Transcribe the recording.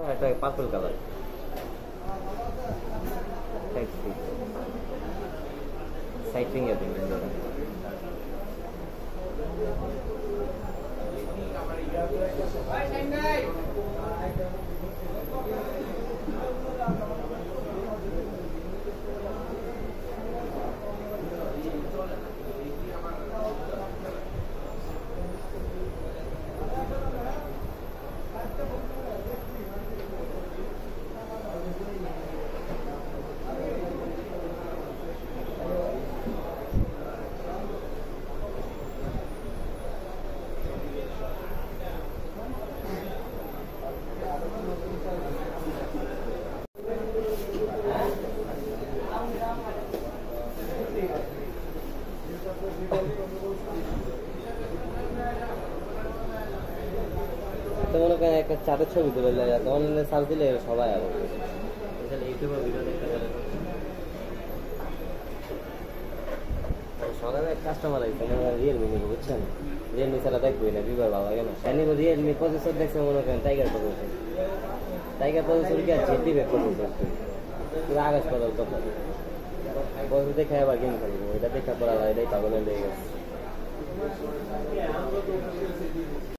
এটা purple colour side finger দিবেন দাদা। তো মনে করেন একটা চাটের ছবি তুলে অনলাইনে সার্চ দিলে সবাই আরো ইউটিউবে ভিডিও দেখতে পারে। সকালে কাস্টমার আছে রিয়েলমি নিবো বুঝছেন, রিয়েলমি ছাড়া দেখবোই না বিবার বাবা কেন নিবো রিয়েলমি প্রসেসর দেখছে মনে করেন টাইগার প্রসেসর, টাইগার প্রসেসর কি আর জিটি ব্যাক প্রসেসর পুরো আকাশ পাতাল তখন প্রসেসর দেখে আবার গেম খেলবো, এটা দেখা পড়া এটাই পাগলের লেগে গেছে।